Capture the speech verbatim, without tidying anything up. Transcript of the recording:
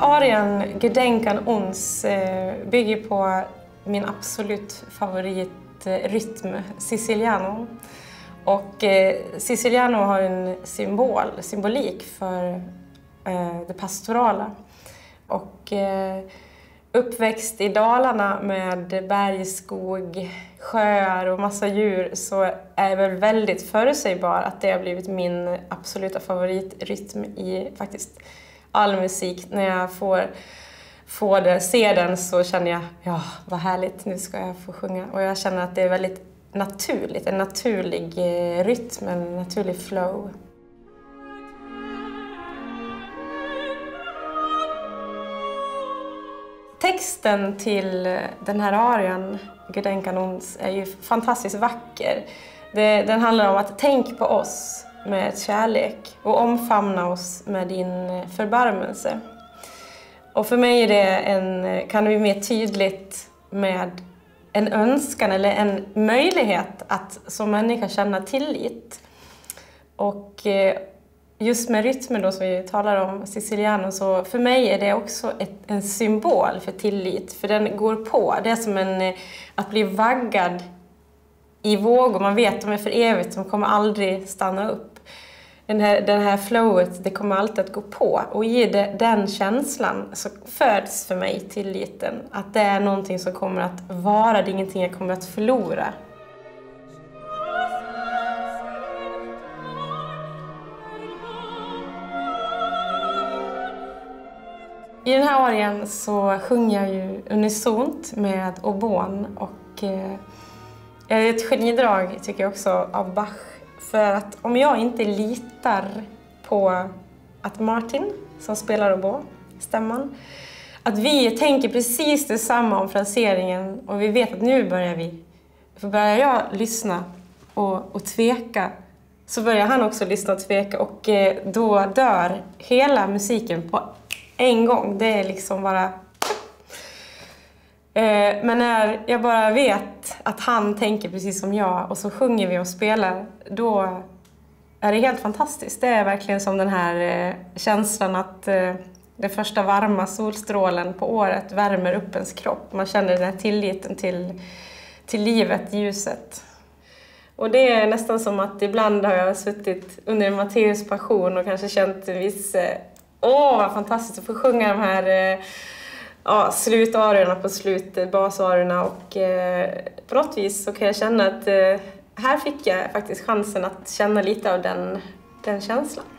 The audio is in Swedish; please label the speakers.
Speaker 1: Arian Gedenk uns bygger på min absolut favoritrytm, siciliano. Och eh, siciliano har en symbol, symbolik för eh, det pastorala. Och eh, uppväxt i Dalarna med berg, skog, sjöar och massa djur, så är jag väl väldigt förutsägbar att det har blivit min absoluta favoritrytm i faktiskt all musik. När jag får, får det, ser den, så känner jag, ja, vad härligt, nu ska jag få sjunga. Och jag känner att det är väldigt naturligt, en naturlig rytm, en naturlig flow. Texten till den här arian, Gedenk uns, är ju fantastiskt vacker. Det, den handlar om att tänk på oss med kärlek och omfamna oss med din förbarmelse. Och för mig är det en, kan det bli mer tydligt med en önskan eller en möjlighet att som människa känna tillit. Och just med rytmen då, som vi talar om, siciliano, så för mig är det också ett, en symbol för tillit. För den går på, det är som en, att bli vaggad i vågor. Man vet att de är för evigt, de kommer aldrig stanna upp. Den här, den här flowet, det kommer alltid att gå på. Och i det, den känslan så föds för mig tilliten. Att det är någonting som kommer att vara, det är ingenting jag kommer att förlora. I den här arian så sjunger jag ju unisont med oboen. Och eh, det är ett genidrag, tycker jag också, av Bach. För att om jag inte litar på att Martin, som spelar oboe, stämman, att vi tänker precis detsamma om fraseringen och vi vet att nu börjar vi. För börjar jag lyssna och, och tveka, så börjar han också lyssna och tveka, och eh, då dör hela musiken på en gång. Det är liksom bara... Eh, men när jag bara vet att han tänker precis som jag och så sjunger vi och spelar, då är det helt fantastiskt. Det är verkligen som den här eh, känslan att eh, den första varma solstrålen på året värmer upp ens kropp. Man känner den här tilliten till, till livet, ljuset. Och det är nästan som att ibland har jag suttit under en Matteus passion och kanske känt en viss... Eh, åh, vad fantastiskt att få sjunga de här... Eh, Ja, slutarierna på slutet, basarierna, och eh, på något vis så kan jag känna att eh, här fick jag faktiskt chansen att känna lite av den, den känslan.